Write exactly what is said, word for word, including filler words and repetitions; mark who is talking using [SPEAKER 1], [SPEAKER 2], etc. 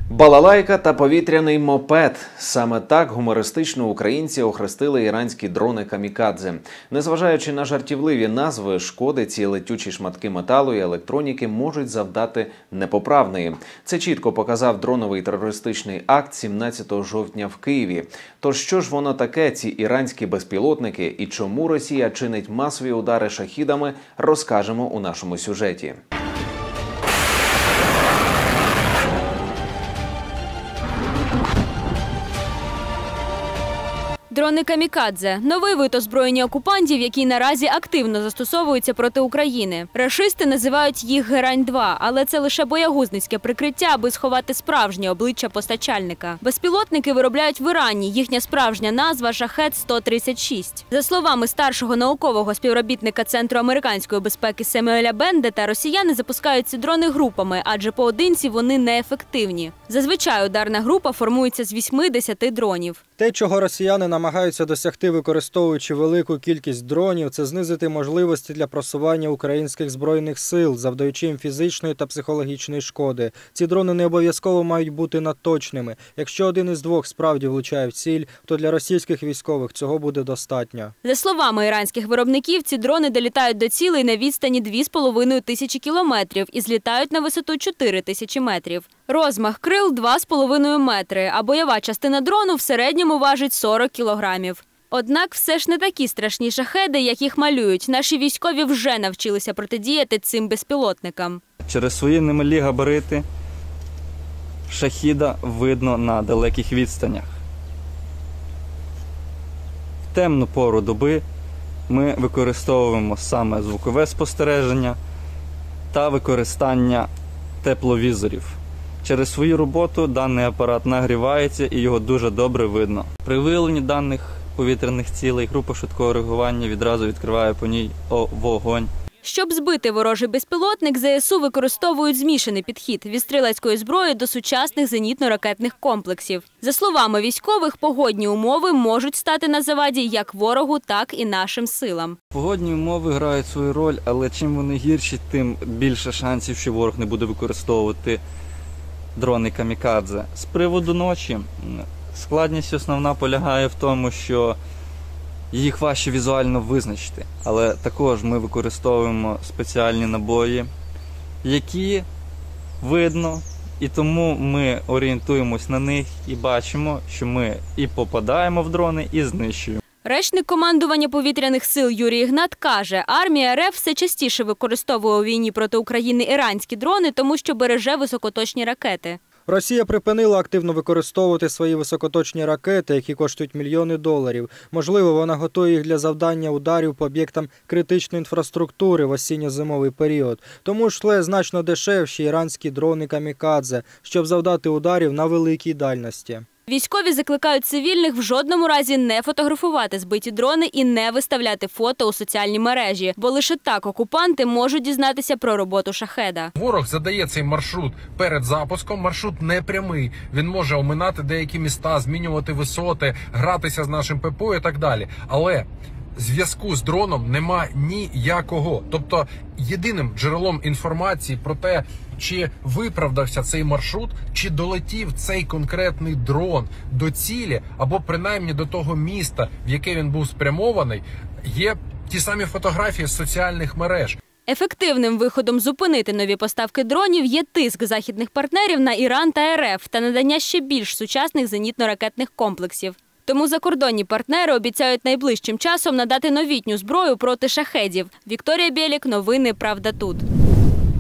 [SPEAKER 1] Балалайка та повітряний мопед. Саме так гумористично українці охрестили іранські дрони камікадзе. Незважаючи на жартівливі назви, шкоди ці летючі шматки металу і електроніки можуть завдати непоправної. Це чітко показав дроновий терористичний акт сімнадцятого жовтня в Києві. Тож що ж воно таке, ці іранські безпілотники, і чому Росія чинить масові удари шахідами, розкажемо у нашому сюжеті.
[SPEAKER 2] Дрони камікадзе – новий вид озброєння окупантів, який наразі активно застосовується проти України. Рашисти називають їх Герань два, але це лише боягузницьке прикриття, аби сховати справжнє обличчя постачальника. Безпілотники виробляють в Ірані, їхня справжня назва – Шахед сто тридцять шість. За словами старшого наукового співробітника Центру американської безпеки Семюеля Бендета, росіяни запускають ці дрони групами, адже поодинці вони неефективні. Зазвичай ударна група формується з вісьми-десяти дронів.
[SPEAKER 3] Те, чого росіяни намагаються досягти, використовуючи велику кількість дронів, це знизити можливості для просування українських збройних сил, завдаючи їм фізичної та психологічної шкоди. Ці дрони не обов'язково мають бути надточними. Якщо один із двох справді влучає в ціль, то для російських військових цього буде достатньо.
[SPEAKER 2] За словами іранських виробників, ці дрони долітають до цілей на відстані дві з половиною тисячі кілометрів і злітають на висоту чотири тисячі метрів. Розмах крил – два з половиною метри, а бойова частина дрону в середньому важить сорок кілограмів. Однак все ж не такі страшні шахеди, як їх малюють. Наші військові вже навчилися протидіяти цим безпілотникам.
[SPEAKER 4] Через свої немалі габарити шахіда видно на далеких відстанях. В темну пору доби ми використовуємо саме звукове спостереження та використання тепловізорів. Через свою роботу даний апарат нагрівається і його дуже добре видно. При виявленні даних повітряних цілей група швидкого реагування відразу відкриває по ній вогонь.
[SPEAKER 2] Щоб збити ворожий безпілотник, зе ес у використовують змішаний підхід – від стрілецької зброї до сучасних зенітно-ракетних комплексів. За словами військових, погодні умови можуть стати на заваді як ворогу, так і нашим силам.
[SPEAKER 4] Погодні умови грають свою роль, але чим вони гірші, тим більше шансів, що ворог не буде використовувати дрони камікадзе. З приводу ночі, складність основна полягає в тому, що їх важче візуально визначити. Але також ми використовуємо спеціальні набої, які видно, і тому ми орієнтуємось на них і бачимо, що ми і попадаємо в дрони, і знищуємо.
[SPEAKER 2] Речник командування повітряних сил Юрій Ігнат каже, армія РФ все частіше використовує у війні проти України іранські дрони, тому що береже високоточні ракети.
[SPEAKER 3] Росія припинила активно використовувати свої високоточні ракети, які коштують мільйони доларів. Можливо, вона готує їх для завдання ударів по об'єктам критичної інфраструктури в осінньо-зимовий період. Тому шле значно дешевші іранські дрони камікадзе, щоб завдати ударів на великій дальності.
[SPEAKER 2] Військові закликають цивільних в жодному разі не фотографувати збиті дрони і не виставляти фото у соціальні мережі, бо лише так окупанти можуть дізнатися про роботу шахеда.
[SPEAKER 5] Ворог задає цей маршрут перед запуском, маршрут не прямий. Він може оминати деякі міста, змінювати висоти, гратися з нашим ППО і так далі. Але зв'язку з дроном нема ніякого. Тобто єдиним джерелом інформації про те, чи виправдався цей маршрут, чи долетів цей конкретний дрон до цілі, або принаймні до того міста, в яке він був спрямований, є ті самі фотографії з соціальних мереж.
[SPEAKER 2] Ефективним виходом зупинити нові поставки дронів є тиск західних партнерів на Іран та РФ та надання ще більш сучасних зенітно-ракетних комплексів. Тому закордонні партнери обіцяють найближчим часом надати новітню зброю проти шахедів. Вікторія Білік, новини «Правда тут».